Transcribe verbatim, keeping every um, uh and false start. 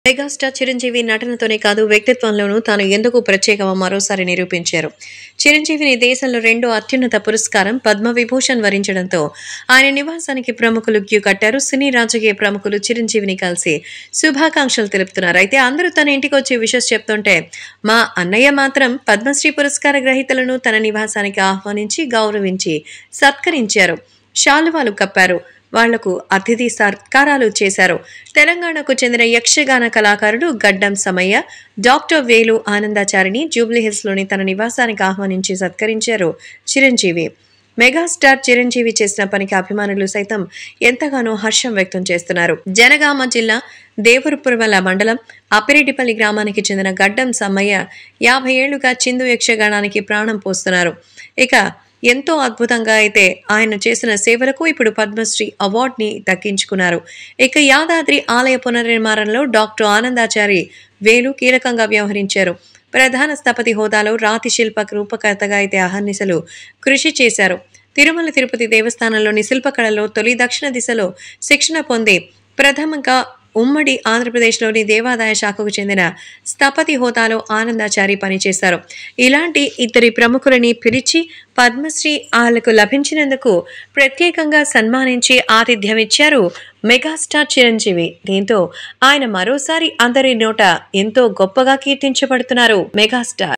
Megastar Chiranjeevi నటనతోనే కాదు వ్యక్తిత్వంలోనూ తాను ఎందుకు ప్రత్యేకమో మరోసారి నిరూపించారు. చిరంజీవిని దేశంలో రెండో అత్యున్నత పురస్కారం పద్మవిభూషణ్ వరించడంతో ఆయన నివాసానికి ప్రముఖులు క్యూ కట్టారు. సినీ రాజకీయ ప్రముఖులు చిరంజీవిని కలిసి శుభాకాంక్షలు తెలుపుతున్నారు. అయితే అందరూ తన ఇంటికి వచ్చి విషెస్ చెప్తుంటే మా అన్నయ్య మాత్రం పద్మశ్రీ పురస్కార గ్రహీతలను తన నివాసానికి ఆహ్వానించి గౌరవించి సత్కరించారు. శాలువాలు కప్పారు. వాళ్లకు అతిథి సత్కారాలు చేశారు. తెలంగాణకు చెందిన యక్షగాన కళాకారుడు గడ్డం సమయ్య డాక్టర్ వేలు ఆనందాచారిని జూబ్లీహిల్స్లోని తన నివాసానికి ఆహ్వానించి సత్కరించారు చిరంజీవి. మెగాస్టార్ చిరంజీవి చేసిన పనికి అభిమానులు సైతం ఎంతగానో హర్షం వ్యక్తం చేస్తున్నారు. జనగామ జిల్లా దేవరపురమల మండలం అప్పిరెడ్డిపల్లి గ్రామానికి చెందిన గడ్డం సమ్మయ్య యాభై ఏళ్లుగా చిందు యక్షగానానికి ప్రాణం పోస్తున్నారు. ఇక ఎంతో అద్భుతంగా అయితే ఆయన చేసిన సేవలకు ఇప్పుడు పద్మశ్రీ అవార్డుని దక్కించుకున్నారు. ఇక యాదాద్రి ఆలయ పునర్నిర్మాణంలో డాక్టర్ ఆనందాచారి వేలు కీలకంగా వ్యవహరించారు. ప్రధాన స్థపతి హోదాలో రాతి శిల్ప రూపకర్తగా అయితే అహర్నిశలు కృషి చేశారు. తిరుమల తిరుపతి దేవస్థానంలోని శిల్పకళలో తొలి దక్షిణ దిశలో శిక్షణ పొంది ప్రథమంగా ఉమ్మడి ఆంధ్రప్రదేశ్లోని దేవాదాయ శాఖకు చెందిన స్థపతి హోదాలో ఆనందాచారి పనిచేశారు. ఇలాంటి ఇద్దరి ప్రముఖులని పిలిచి పద్మశ్రీ ఆళ్లకు లభించినందుకు ప్రత్యేకంగా సన్మానించి ఆతిథ్యమిచ్చారు మెగాస్టార్ చిరంజీవి. దీంతో ఆయన మరోసారి అందరి నోట ఎంతో గొప్పగా కీర్తించబడుతున్నారు మెగాస్టార్.